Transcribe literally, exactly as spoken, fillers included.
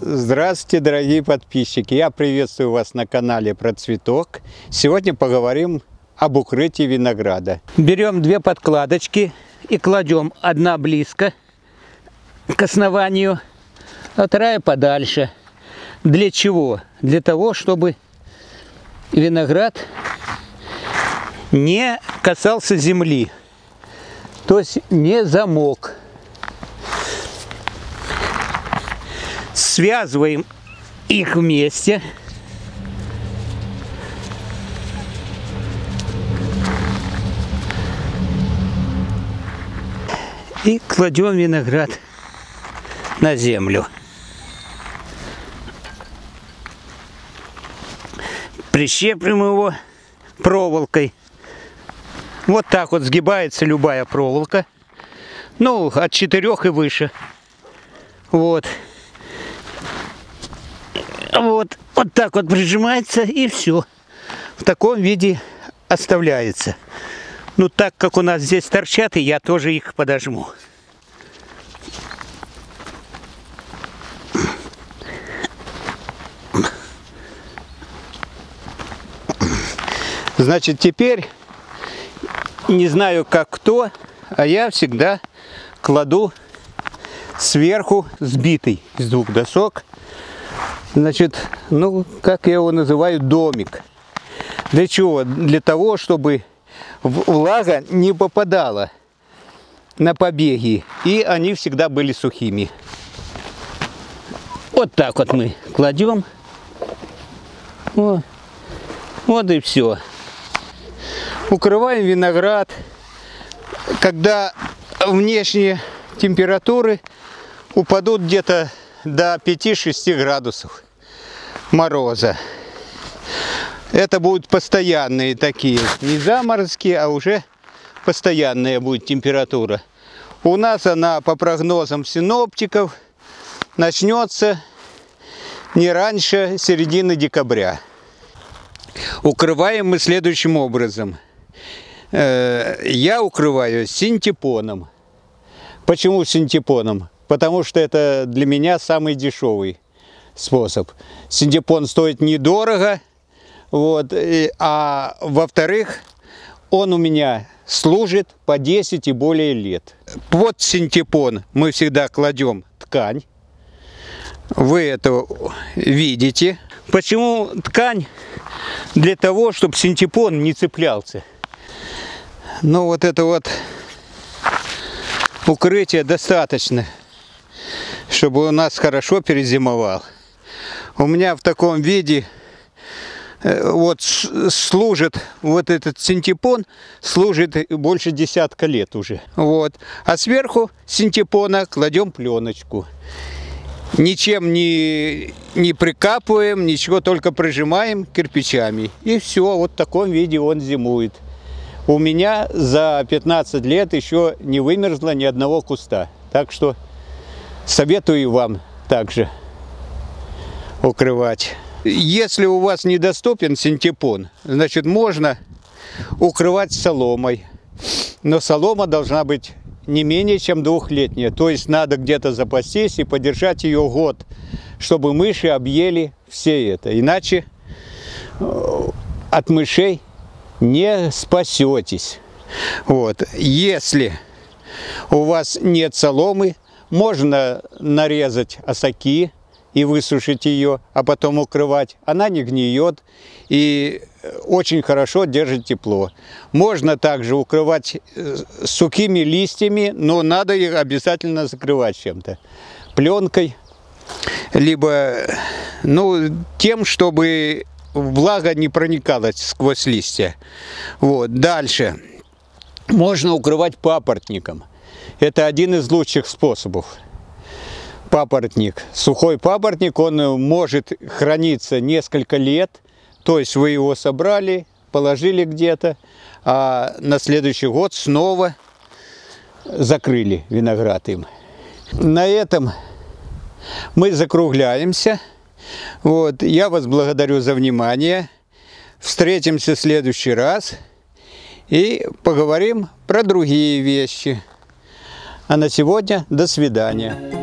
Здравствуйте, дорогие подписчики! Я приветствую вас на канале Про Цветок. Сегодня поговорим об укрытии винограда. Берем две подкладочки и кладем одна близко к основанию, а вторая подальше. Для чего? Для того, чтобы виноград не касался земли, то есть не замок. Связываем их вместе. И кладем виноград на землю. Прищеплем его проволокой. Вот так вот сгибается любая проволока. Ну, от четырёх и выше. Вот. Вот, вот так вот прижимается, и все. В таком виде оставляется. Ну, так как у нас здесь торчат, и я тоже их подожму. Значит, теперь, не знаю как кто, а я всегда кладу сверху сбитый из двух досок. Значит, ну, как я его называю, домик. Для чего? Для того, чтобы влага не попадала на побеги, и они всегда были сухими. Вот так вот мы кладем. Вот, вот и все. Укрываем виноград, когда внешние температуры упадут где-то до пяти-шести градусов мороза. Это будут постоянные такие, не заморозки, а уже постоянная будет температура. У нас она, по прогнозам синоптиков, начнется не раньше середины декабря. Укрываем мы следующим образом. Я укрываю синтепоном. Почему синтепоном? Потому что это для меня самый дешевый способ. Синтепон стоит недорого, вот, а во-вторых, он у меня служит по десять и более лет. Под синтепон мы всегда кладем ткань. Вы это видите. Почему ткань? Для того, чтобы синтепон не цеплялся. Но вот это вот укрытие достаточно, чтобы у нас хорошо перезимовал. У меня в таком виде вот служит вот этот синтепон, служит больше десятка лет уже. Вот. А сверху синтепона кладем пленочку. Ничем не, не прикапываем, ничего, только прижимаем кирпичами. И все, вот в таком виде он зимует. У меня за пятнадцать лет еще не вымерзло ни одного куста. Так что советую вам также укрывать. Если у вас недоступен синтепон, значит, можно укрывать соломой. Но солома должна быть не менее чем двухлетняя. То есть надо где-то запастись и подержать ее год, чтобы мыши объели все это. Иначе от мышей не спасетесь. Вот. Если у вас нет соломы, можно нарезать осоки и высушить ее, а потом укрывать. Она не гниет и очень хорошо держит тепло. Можно также укрывать сухими листьями, но надо их обязательно закрывать чем-то. Пленкой, либо ну, тем, чтобы влага не проникала сквозь листья. Вот. Дальше. Можно укрывать папоротником. Это один из лучших способов. Папоротник. Сухой папоротник, он может храниться несколько лет. То есть вы его собрали, положили где-то, а на следующий год снова закрыли виноград им. На этом мы закругляемся. Вот. Я вас благодарю за внимание. Встретимся в следующий раз и поговорим про другие вещи. А на сегодня до свидания.